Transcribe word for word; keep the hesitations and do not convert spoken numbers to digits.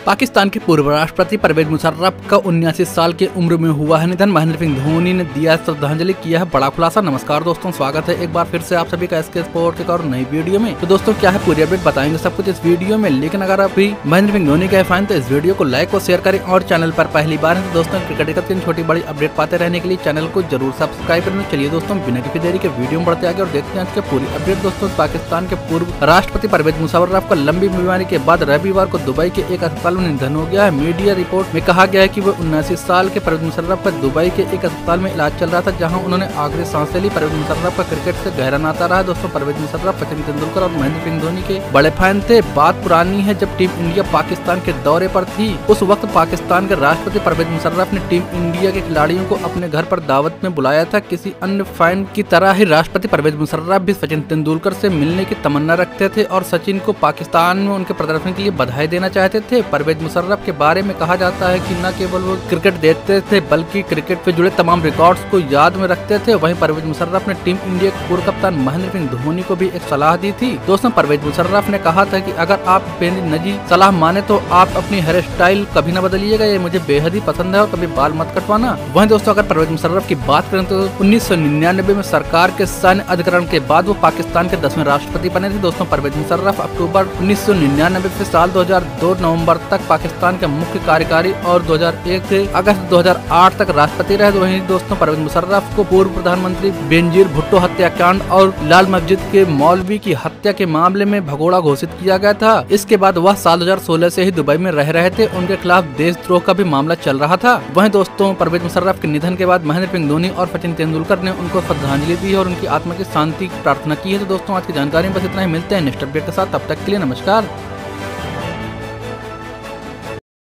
पाकिस्तान के पूर्व राष्ट्रपति परवेज मुशर्रफ का उन्यासी साल की उम्र में हुआ है निधन। महेंद्र सिंह धोनी ने दिया श्रद्धांजलि, किया है बड़ा खुलासा। नमस्कार दोस्तों, स्वागत है एक बार फिर से आप सभी का एसके स्पोर्ट के और नई वीडियो में। तो दोस्तों क्या है पूरी अपडेट बताएंगे सब कुछ इस वीडियो में, लेकिन अगर आप भी महेंद्र सिंह धोनी के फैन तो इस वीडियो को लाइक और शेयर करें और चैनल पर पहली बार है तो दोस्तों क्रिकेट जगत की छोटी बड़ी अपडेट पाते रहने के लिए चैनल को जरूर सब्सक्राइब करें। चलिए दोस्तों बिना किसी देरी के वीडियो में बढ़ते आगे और देखते हैं आज के पूरी अपडेट। दोस्तों पाकिस्तान के पूर्व राष्ट्रपति परवेज मुशर्रफ का लंबी बीमारी के बाद रविवार को दुबई के एक अस्पताल में निधन हो गया है। मीडिया रिपोर्ट में कहा गया है कि वो उन्यासी साल के परवेज मुशर्रफ का दुबई के एक अस्पताल में इलाज चल रहा था, जहां उन्होंने आखिरी सांसें ली। परवेज मुशर्रफ का क्रिकेट से गहरा नाता रहा। दोस्तों परवेज मुशर्रफ सचिन तेंदुलकर और महेंद्र सिंह धोनी के बड़े फैन थे। बात पुरानी है जब टीम इंडिया पाकिस्तान के दौरे पर थी। उस वक्त पाकिस्तान के राष्ट्रपति परवेज मुशर्रफ ने टीम इंडिया के खिलाड़ियों को अपने घर पर दावत में बुलाया था। किसी अन्य फैन की तरह ही राष्ट्रपति परवेज मुशर्रफ भी सचिन तेंदुलकर से मिलने की तमन्ना रखते थे और सचिन को पाकिस्तान में उनके प्रदर्शन के लिए बधाई देना चाहते थे। परवेज मुशर्रफ के बारे में कहा जाता है कि न केवल वो क्रिकेट देखते थे बल्कि क्रिकेट से जुड़े तमाम रिकॉर्ड्स को याद में रखते थे। वहीं परवेज मुशर्रफ ने टीम इंडिया के पूर्व कप्तान महेंद्र सिंह धोनी को भी एक सलाह दी थी। दोस्तों परवेज मुशर्रफ ने कहा था कि अगर आप मेरी निजी सलाह माने तो आप अपनी हेयर स्टाइल कभी न बदलिएगा, ये मुझे बेहद ही पसंद है और कभी बाल मत कटवाना। वहीं दोस्तों अगर परवेज मुशर्रफ की बात करें तो उन्नीस सौ निन्यानवे में सरकार के सैन्य अधिकरण के बाद वो पाकिस्तान के दसवें राष्ट्रपति बने थे। दोस्तों परवेज मुशर्रफ अक्टूबर उन्नीस सौ निन्यानवे से साल दो हजार दो नवंबर तक पाकिस्तान के मुख्य कार्यकारी और दो हजार एक से अगस्त दो हजार आठ तक राष्ट्रपति रहे। वहीं दोस्तों परवेज मुशर्रफ को पूर्व प्रधानमंत्री बेनजीर भुट्टो हत्याकांड और लाल मस्जिद के मौलवी की हत्या के मामले में भगोड़ा घोषित किया गया था। इसके बाद वह साल दो हजार सोलह से ही दुबई में रह रहे थे। उनके खिलाफ देशद्रोह का भी मामला चल रहा था। वहीं दोस्तों परवेज मुशर्रफ के निधन के बाद महेंद्र सिंह धोनी और सचिन तेंदुलकर ने उनको श्रद्धांजलि दी और उनकी आत्मा की शांति की प्रार्थना की है। तो दोस्तों आज की जानकारी में बस इतना ही, मिलते हैं नेक्स्ट अपडेट के साथ, तब तक के लिए नमस्कार।